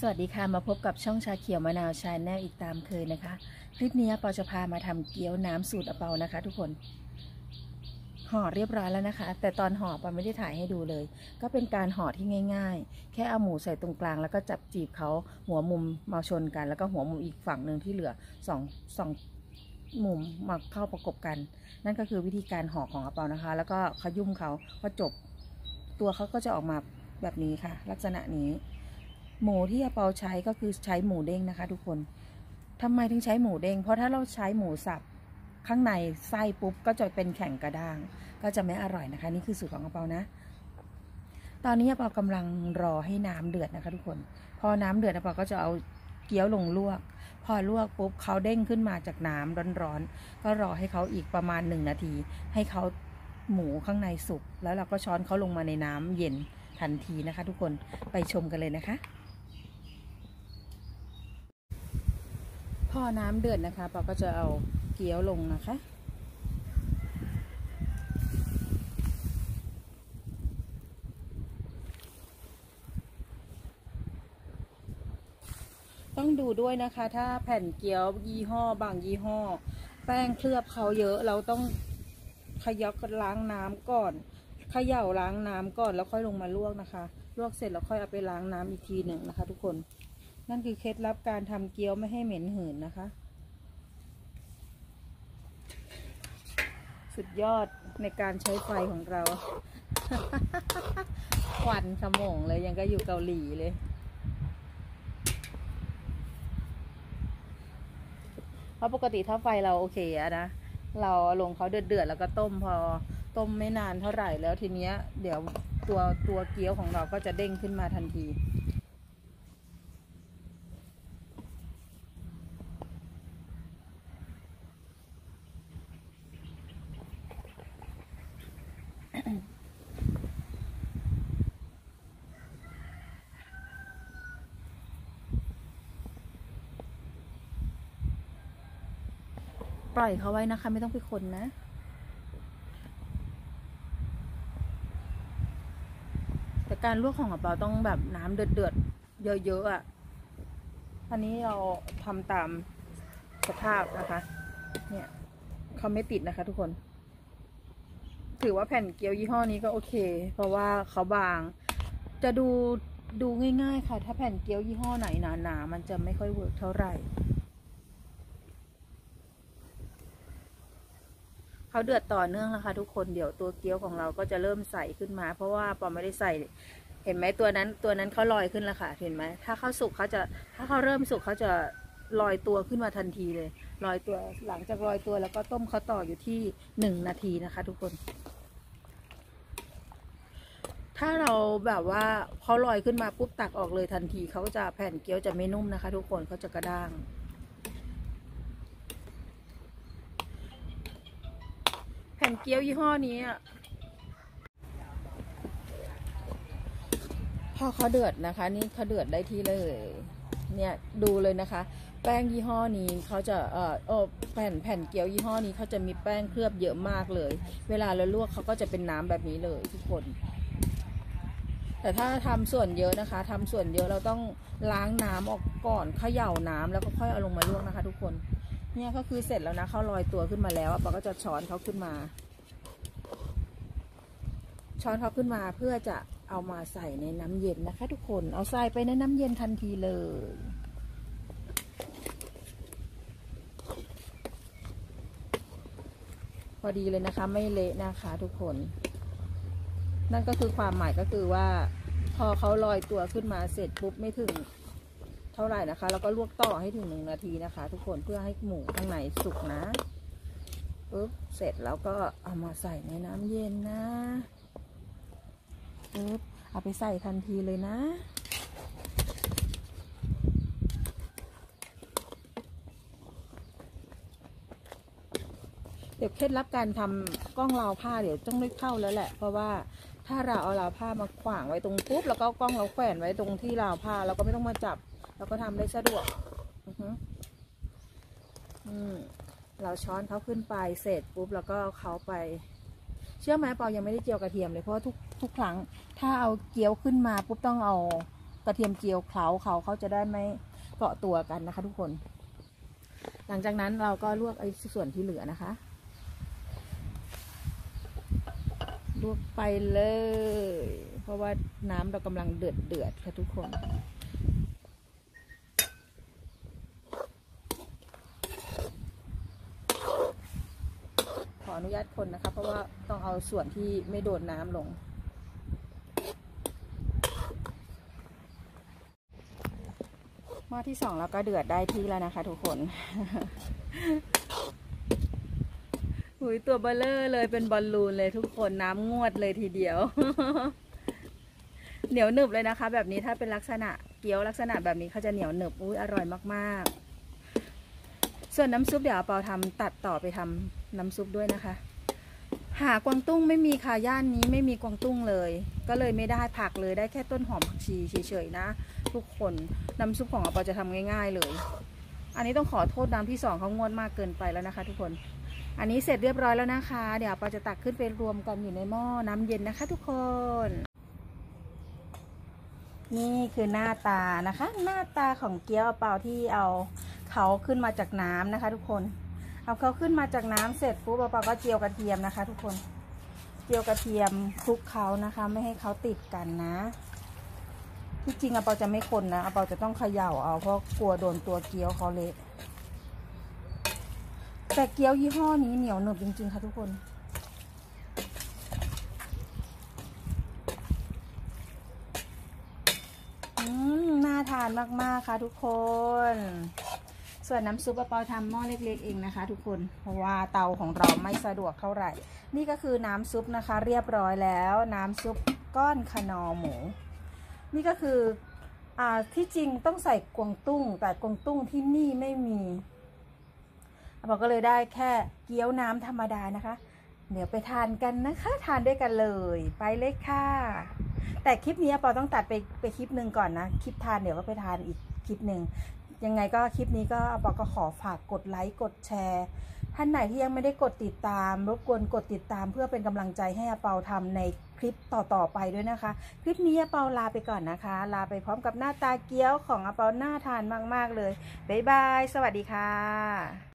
วัสดีค่ะมาพบกับช่องชาเขียวมะนาวชาแนลอีกตามเคยนะคะคลิปนี้ปอจะพามาทำเกี๊ยวน้ำสูตรอาเปานะคะทุกคนห่อเรียบร้อยแล้วนะคะแต่ตอนห่อปอไม่ได้ถ่ายให้ดูเลยก็เป็นการห่อที่ง่ายๆแค่เอาหมูใส่ตรงกลางแล้วก็จับจีบเขาหัวมุมมาชนกันแล้วก็หัวมุมอีกฝั่งหนึ่งที่เหลือสองมุมมาเข้าประกบกันนั่นก็คือวิธีการห่อของอาเปานะคะแล้วก็ขยุ่มเขาพอจบตัวเขาก็จะออกมาแบบนี้ค่ะลักษณะนี้หมูที่อาเปาใช้ก็คือใช้หมูเด้งนะคะทุกคนทำไมถึงใช้หมูเด้งเพราะถ้าเราใช้หมูสับข้างในไส้ปุ๊บก็จะเป็นแข็งกระด้างก็จะไม่อร่อยนะคะนี่คือสูตรของอาเปานะตอนนี้อาเปากำลังรอให้น้ำเดือดนะคะทุกคนพอน้ำเดือดอาเปาก็จะเอาเกี๊ยวลงลวกพอลวกปุ๊บเขาเด้งขึ้นมาจากน้ำร้อนๆก็รอให้เขาอีกประมาณ1 นาทีให้เขาหมูข้างในสุกแล้วเราก็ช้อนเขาลงมาในน้ำเย็นทันทีนะคะทุกคนไปชมกันเลยนะคะพอน้ำเดือดนะคะปอก็จะเอาเกี๊ยวลงนะคะต้องดูด้วยนะคะถ้าแผ่นเกี๊ยวยี่ห้อบางยี่ห้อแป้งเคลือบเขาเยอะเราต้องขยับล้างน้ำก่อนเขย่าล้างน้ำก่อนแล้วค่อยลงมาลวกนะคะลวกเสร็จแล้วค่อยเอาไปล้างน้ำอีกทีหนึ่งนะคะทุกคนนั่นคือเคล็ดลับการทำเกี๊ยวไม่ให้เหม็นหืนนะคะสุดยอดในการใช้ไฟของเรา ควันขโมงเลยยังก็อยู่เกาหลีเลยเพราะปกติถ้าไฟเราโอเคอะนะเราลงเขาเดือดแล้วก็ต้มพอต้มไม่นานเท่าไหร่แล้วทีเนี้ยเดี๋ยวตัวเกี๊ยวของเราก็จะเด้งขึ้นมาทันทีปล่อยเขาไว้นะคะไม่ต้องไปคนนะแต่การลวกของอาเปาต้องแบบน้ำเดือดเยอะๆอ่ะอันนี้เราทำตามสภาพนะคะเนี่ยเขาไม่ติดนะคะทุกคนถือว่าแผ่นเกี๊ยวยี่ห้อนี้ก็โอเคเพราะว่าเขาบางจะดูง่ายๆค่ะถ้าแผ่นเกี๊ยวยี่ห้อไหนหนาๆมันจะไม่ค่อยเวิร์กเท่าไหร่เขาเดือดต่อเนื่องนะคะทุกคนเดี๋ยวตัวเกี๊ยวของเราก็จะเริ่มใสขึ้นมาเพราะว่าปอไม่ได้ใส่เห็นไหมตัวนั้นเขาลอยขึ้นแล้วค่ะเห็นไหมถ้าเขาสุกถ้าเขาเริ่มสุกเขาจะลอยตัวขึ้นมาทันทีเลยลอยตัวหลังจากลอยตัวแล้วก็ต้มเขาต่ออยู่ที่1 นาทีนะคะทุกคนถ้าเราแบบว่าเขาลอยขึ้นมาปุ๊บตักออกเลยทันทีเขาจะแผ่นเกี๊ยวจะไม่นุ่มนะคะทุกคนเขาจะกระด้างแผ่นเกี๊ยวยี่ห้อนี้พอเขาเดือดนะคะนี่เขาเดือดได้ที่เลยเนี่ยดูเลยนะคะแป้งยี่ห้อนี้เขาจะแผ่นเกี๊ยวยี่ห้อนี้เขาจะมีแป้งเคลือบเยอะมากเลยเวลาเราลวกเขาก็จะเป็นน้ำแบบนี้เลยทุกคนแต่ถ้าทำส่วนเยอะนะคะทำส่วนเยอะเราต้องล้างน้ำออกก่อนเขย่าน้ำแล้วก็ค่อยเอาลงมาลวกนะคะทุกคนเนี่ยก็คือเสร็จแล้วนะเขาลอยตัวขึ้นมาแล้วปอก็จะช้อนเขาขึ้นมาเพื่อจะเอามาใส่ในน้ำเย็นนะคะทุกคนเอาใส่ไปในน้ำเย็นทันทีเลยพอดีเลยนะคะไม่เละนะคะทุกคนนั่นก็คือความหมายก็คือว่าพอเขาลอยตัวขึ้นมาเสร็จปุ๊บไม่ถึงเท่าไหร่นะคะแล้วก็ลวกต่อให้ถึง1 นาทีนะคะทุกคนเพื่อให้หมูข้างในสุกนะปุ๊บเสร็จแล้วก็เอามาใส่ในน้ำเย็นนะปุ๊บเอาไปใส่ทันทีเลยนะเดี๋ยวเคล็ดลับการทำกล้องราวผ้าเดี๋ยวต้องได้เข้าแล้วแหละเพราะว่าถ้าเราเอาราวผ้ามาขวางไว้ตรงปุ๊บแล้วก็กล้องเราแขวนไว้ตรงที่ราวผ้าเราก็ไม่ต้องมาจับเราก็ทำได้สะดวกเราช้อนเขาขึ้นไปเสร็จปุ๊บแล้วก็เขาไปเชื่อไหมปอยังไม่ได้เจียวกระเทียมเลยเพราะทุกครั้งถ้าเอาเกี๊ยวขึ้นมาปุ๊บต้องเอากระเทียมเจียวเขาจะได้ไม่เกาะตัวกันนะคะทุกคนหลังจากนั้นเราก็ลวกไอ้ส่วนที่เหลือนะคะลวกไปเลยเพราะว่าน้ำเรากำลังเดือดค่ะทุกคนขออนุญาตคนนะคะเพราะว่าต้องเอาส่วนที่ไม่โดนน้ำลงหม้อที่2แล้วก็เดือดได้ที่แล้วนะคะทุกคนหุยตัวเบลเลอร์เลยเป็นบอลลูนเลยทุกคนน้ำงวดเลยทีเดียว เหนียวหนึบเลยนะคะแบบนี้ถ้าเป็นลักษณะเกี๊ยวลักษณะแบบนี้เขาจะเหนียวหนึบอุ้ยอร่อยมากๆส่วนน้ำซุปเดี๋ยวเปาทำตัดต่อไปทำน้ำซุปด้วยนะคะหากวางตุ้งไม่มีค่ะย่านนี้ไม่มีกวางตุ้งเลยก็เลยไม่ได้ผักเลยได้แค่ต้นหอมผักชีเฉยๆนะทุกคนน้ำซุปของเปาจะทำง่ายๆเลยอันนี้ต้องขอโทษน้ำที่2เขางวดมากเกินไปแล้วนะคะทุกคนอันนี้เสร็จเรียบร้อยแล้วนะคะเดี๋ยวเปาจะตักขึ้นไปรวมกันอยู่ในหม้อน้ำเย็นนะคะทุกคนนี่คือหน้าตานะคะหน้าตาของเกี๊ยวเปาที่เอาเขาขึ้นมาจากน้ำนะคะทุกคนเอาเขาขึ้นมาจากน้ำเสร็จปุ๊บเปาก็เจียวกระเทียมนะคะทุกคนเจียวกระเทียมคลุกเขานะคะไม่ให้เขาติดกันนะที่จริงเปาจะไม่คนนะเปาจะต้องเขย่าเอาเพราะกลัวโดนตัวเกี๊ยวเขาเละแต่เกี๊ยวยี่ห้อนี้เหนียวหนึบจริงๆค่ะทุกคนน่าทานมากๆค่ะทุกคนส่วนน้ำซุปเปาทำหม้อเล็กๆเองนะคะทุกคนเพราะว่าเตาของเราไม่สะดวกเท่าไหร่นี่ก็คือน้ำซุปนะคะเรียบร้อยแล้วน้ำซุปก้อนคะนอหมูนี่ก็คือที่จริงต้องใส่กวางตุ้งแต่กวางตุ้งที่นี่ไม่มีเราก็เลยได้แค่เกี๊ยวน้ำธรรมดานะคะเดี๋ยวไปทานกันนะคะทานด้วยกันเลยไปเลยค่ะแต่คลิปนี้ปอต้องตัดไปคลิปหนึ่งก่อนนะคลิปทานเดี๋ยวก็ไปทานอีกคลิปหนึ่งยังไงก็คลิปนี้ก็ปอก็ขอฝากกดไลค์กดแชร์ท่านไหนที่ยังไม่ได้กดติดตามรบกวนกดติดตามเพื่อเป็นกำลังใจให้อาเปาทำในคลิปต่อไปด้วยนะคะคลิปนี้อาเปาลาไปก่อนนะคะลาไปพร้อมกับหน้าตาเกี๊ยวของอาเปาน่าทานมากๆเลยบ๊ายบายสวัสดีค่ะ